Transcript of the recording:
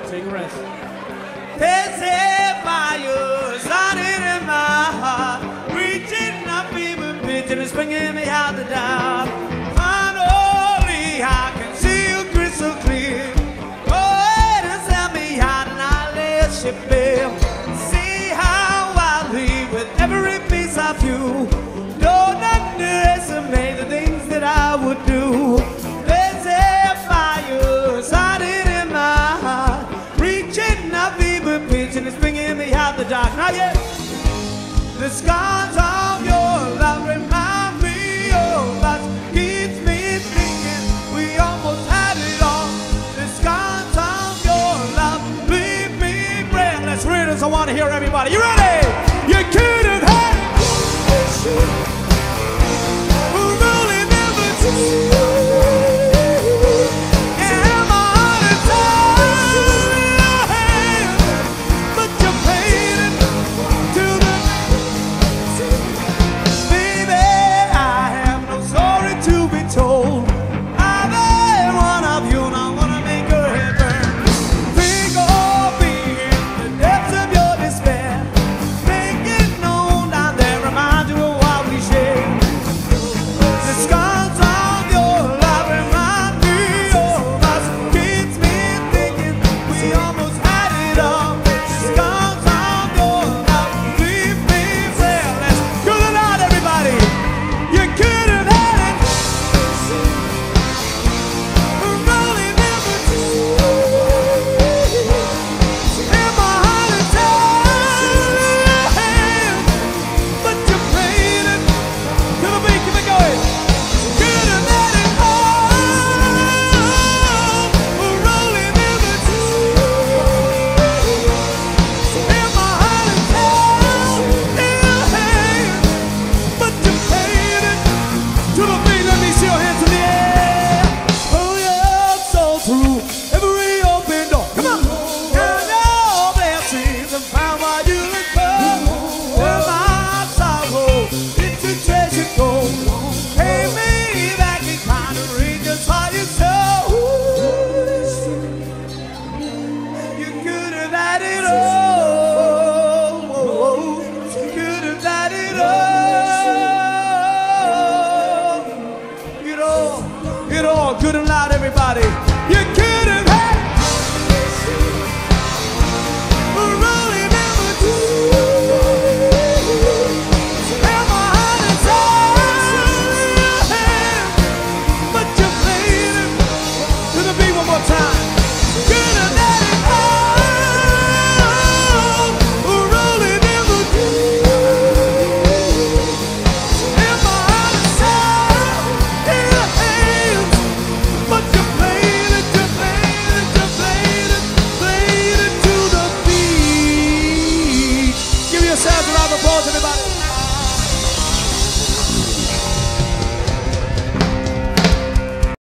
Take a rest. There's a fire starting in my heart, reaching up, even pitching and springing me out the dark. Finally, I can see you crystal clear. Go ahead and sell me out and I'll let you bill. See how I leave with every piece of you. Don't underestimate the things that I would do. There's a fire starting in my heart, reaching up, even pitching and springing me out the dark. Not yet. The scars of your love remind me of us, keeps me thinking we almost had it all. The scars of your love leave me breathless. Reardens, I want to hear everybody. You ready? You could have had it. Really never did. Good and loud, everybody. You could have had really never do. And my heart is out, but you played it to the beat one more time. Could have let it go, really never do. And my heart is out in your hands. But you played it, you played it, you played it, played it to the beat. Give yourselves a round of applause, everybody.